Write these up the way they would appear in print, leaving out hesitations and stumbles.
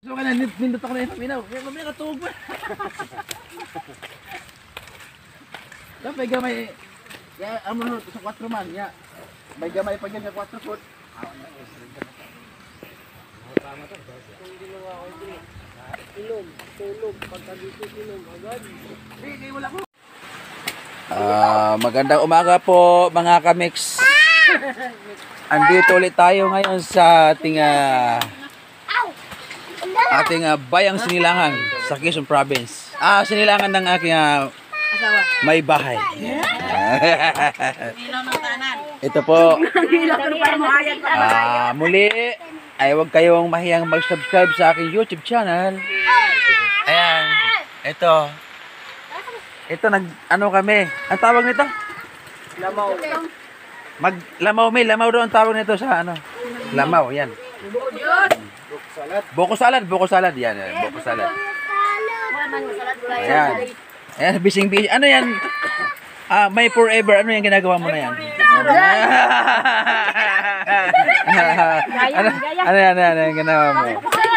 So ka na, nindot ako na yung paminaw. Kaya mamaya katuog mo. Dapat gamay, ya, ano sa 4 man, ya. May gamay pa dyan sa 4 foot. Kung ginawa ko ito, inom, tulog, pagkagising inom, agad. Hindi, wala ko. Magandang umaga po mga kamix. Andito ulit tayo ngayon sa ating bayang Sinilangan sa Quezon Province. Sinilangan ng aking may bahay. Ito po. Muli ay huwag kayong mahiyang mag-subscribe sa aking YouTube channel. Ayan. Ito ano kami. Ang tawag nito? Lamaw. Lamaw, may lamaw doon ang tawag nito sa ano? Lamaw, yan. Buko salad, yan, buko salad. Ayan. Ayan, bising-bising. Ano yan? May forever. Ano yan ginagawa mo na yan? Ano yan ginagawa mo?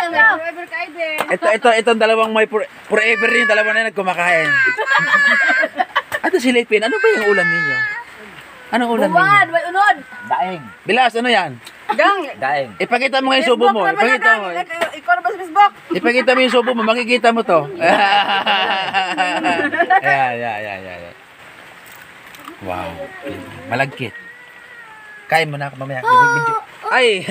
Itong dalawang may forever yung dalawa na nagkumakain. At silipin, ano ba yung ulam ninyo? Anong ulam ninyo? May unod. Daing. Bilas, ano yan? Gang. Daing. Ipakita mo nga yung subo mo. Ipakita mo. Ikaw na ba sa Facebook? Ipakita mo yung subo mo. Makikita mo to. Yan. Wow. Malagkit. Kain mo na ako mamaya. Ay!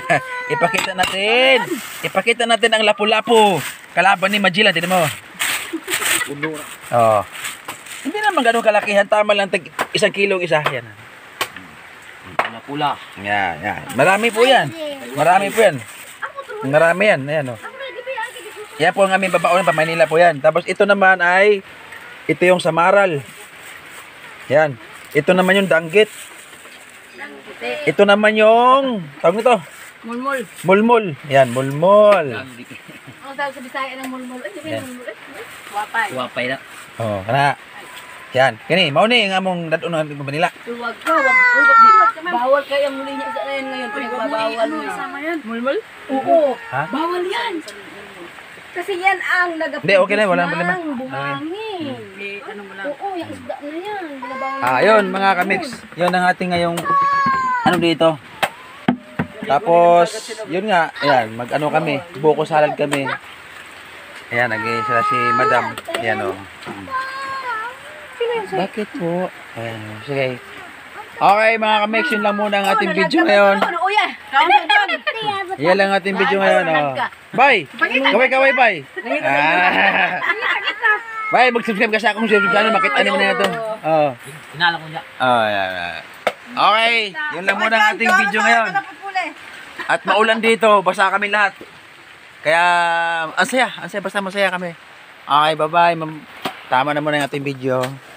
Ipakita natin ang lapu-lapu. Kalaban ni Magilla. Tignan mo. Oh. Hindi naman ganun kalakihan. Tama lang 1 kilong isa. Yan. Pula. Yan. Marami po yan. Marami yan. Ayan, oh. Yan po ang aming babaon pa Manila po yan. Tapos ito naman ay ito yung samaral. Yan. Ito naman yung danggit. Ito naman yung tawag ito. Mulmul. Yan, mulmul. Ang tawag sa Bisaya ng mulmul. Ay, sabi mulmul. Wapay. Wapay na. Oh, kana. Yan. Kani, mao ni nga among dadon ng Manila. Huwag ka. Bawal kayo ang muli niya sa ngayon. Pinagbabawal mo sama yan. Mulmul? Oo. Ha? Bawal yan. Kasi yan ang nagapit. Hindi, okay na, walang problema. Buhangin. Ano mo lang? Oo, yung isda na yan. Binabawal. Yun mga kamix. Yun ang ating ngayong ano dito. Tapos, yun nga, ayan, mag-ano kami, buko salad kami. Ayan, nag-i sila si Madam. Ayan, oh. Bakit po? Ayan, sige. Okay, mga kamix, yun lang muna ang ating video ngayon. Yan lang ang ating video ngayon, oh. Bye! Kaway, bye! Bye, mag-subscribe ka sa akong YouTube channel, makita mo na ito. Oh. Inala ko niya. Yan. Okay, yun lang muna ang ating video ngayon. At maulan dito, basa kami lahat. Kaya, ang saya, basta masaya kami. Okay, bye-bye. Tama na muna ang ating video.